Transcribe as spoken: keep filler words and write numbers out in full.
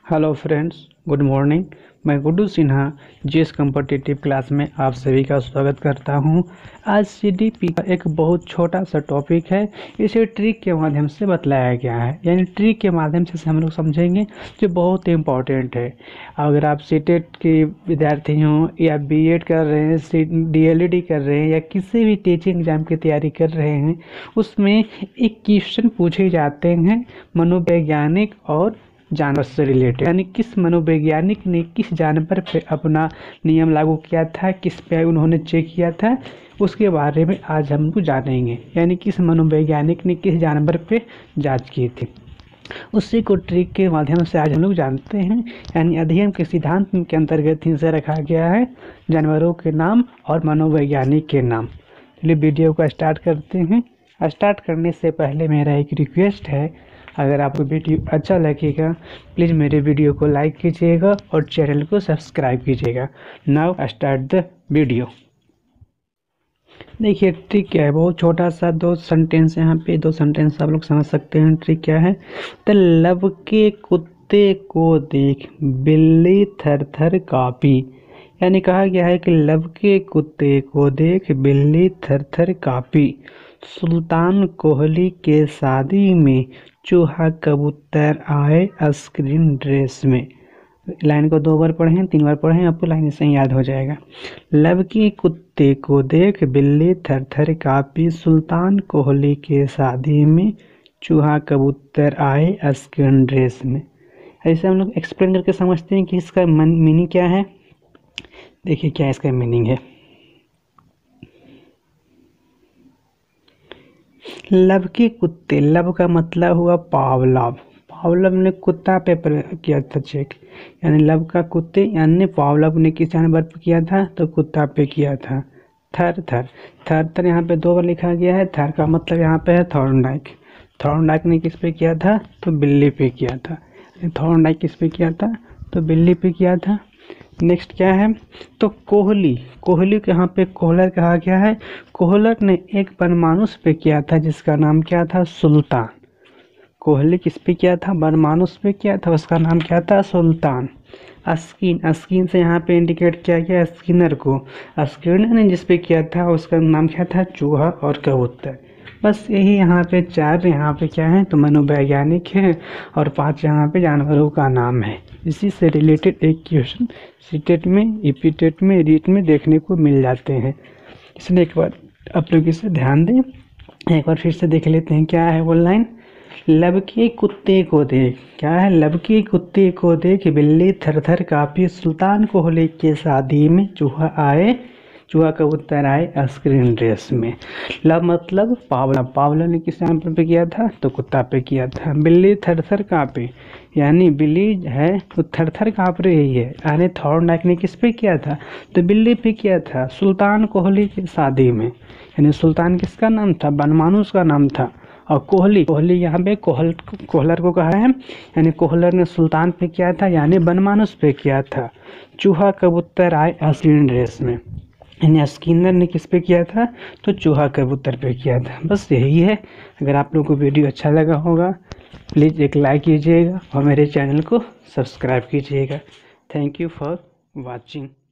Hello friends, good morning. मैं Guddu Sinha GS competitive class में आप सभी का स्वागत करता हूं। आज सीडीपी का एक बहुत छोटा सा टॉपिक है, इसे ट्रिक के माध्यम से बतलाया गया है। यानी ट्रिक के माध्यम से हम लोग समझेंगे जो बहुत इम्पॉर्टेंट है। अगर आप सीटेट के विद्यार्थी हों या बीएड कर रहे हैं, डीएलएड कर रहे हैं या किसी भी टीचिंग एग्जाम की तैयारी कर रहे हैं, उसमें एक क्वेश्चन पूछे जाते हैं मनोवैज्ञानिक और जानवर से रिलेटेड। यानी किस मनोवैज्ञानिक ने किस जानवर पे अपना नियम लागू किया था, किस पे उन्होंने चेक किया था, उसके बारे में आज हम लोग जानेंगे। यानी किस मनोवैज्ञानिक ने किस जानवर पे जांच की थी, उसी को ट्रिक के माध्यम से आज हम लोग जानते हैं। यानी अध्ययन के सिद्धांत के अंतर्गत इसे रखा गया है जानवरों के नाम और मनोवैज्ञानिक के नाम। चलिए वीडियो को स्टार्ट करते हैं। स्टार्ट करने से पहले मेरा एक रिक्वेस्ट है, अगर आपको वीडियो अच्छा लगेगा प्लीज़ मेरे वीडियो को लाइक कीजिएगा और चैनल को सब्सक्राइब कीजिएगा। Now start the video. देखिए ट्रिक क्या है, बहुत छोटा सा दो सेंटेंस यहाँ पे, दो सेंटेंस आप लोग समझ सकते हैं। ट्रिक क्या है, तो लब के कुत्ते को देख बिल्ली थर थर काँपी। यानी कहा गया है कि लब के कुत्ते को देख बिल्ली थर थर काँपी। सुल्तान कोहली के शादी में चूहा कबूतर आए स्क्रीन ड्रेस में। लाइन को दो बार पढ़ें, तीन बार पढ़ें, आपको लाइन से ही याद हो जाएगा। लब के कुत्ते को देख बिल्ली थर थर काँपी, सुल्तान कोहली के शादी में चूहा कबूतर आए स्क्रीन ड्रेस में। ऐसे हम लोग एक्सप्लेन करके समझते हैं कि इसका मीनिंग क्या है। देखिए क्या इसका मीनिंग है। लब के कुत्ते, लब का मतलब हुआ पावलव। पावलव ने कुत्ता पे किया था चेक। यानी लब का कुत्ते यानी पावलव ने किस जानवर पे किया था, तो कुत्ता पे किया था। थर थर, थर थर यहाँ पे दो बार लिखा गया है। थर का मतलब यहाँ पे है थॉर्नडाइक। थॉर्नडाइक ने किस पे किया था, तो बिल्ली पे किया था। थॉर्नडाइक किस पे किया था, तो बिल्ली पे किया था। नेक्स्ट क्या है, तो कोहली, कोहली को यहाँ पे कोहलर कहा गया है। कोहलर ने एक बनमानुस पे किया था जिसका नाम क्या था, सुल्तान। कोहली किस पे किया था, बनमानुस पे किया था, उसका नाम क्या था, सुल्तान। स्किन, स्किन से यहाँ पे इंडिकेट किया गया स्किनर को। स्किनर ने जिस पे किया था उसका नाम क्या था, चूहा और कबूतर। बस यही यहाँ पे चार यहाँ पे क्या है, तो मनोवैज्ञानिक है और पांच यहाँ पे जानवरों का नाम है। इसी से रिलेटेड एक क्वेश्चन सीटेट में, ईपीटेट में, रीट में देखने को मिल जाते हैं। इसलिए एक बार आप लोग इसे ध्यान दें। एक बार फिर से देख लेते हैं क्या है वो लाइन। लब के कुत्ते को देख, क्या है, लब के कुत्ते को देख बिल्ली थर थर काँपी, सुल्तान कोहली के शादी में चूहा आए चूहा कबूतर आए स्क्रीन ड्रेस में। लब मतलब पावला, पावला ने किस जानवर पे किया था, तो कुत्ता पे किया था। बिल्ली थर थर काँपे, यानी बिल्ली है तो थर थर काँप रही है। यानी थॉर्नडाइक ने किस पे किया था, तो बिल्ली पे किया था। सुल्तान कोहली की शादी में, यानी सुल्तान किसका नाम था, बनमानुस का नाम था। और कोहली, कोहली यहाँ पे कोहल कोहलर को कहा है। यानी कोहलर ने सुल्तान पे किया था, यानी बनमानुस पे किया था। चूहा कबूतर आए स्क्रीन ड्रेस में, यानी स्किनर ने किस पे किया था, तो चूहा कबूतर पे किया था। बस यही है। अगर आप लोगों को वीडियो अच्छा लगा होगा प्लीज़ एक लाइक कीजिएगा और मेरे चैनल को सब्सक्राइब कीजिएगा। Thank you for watching.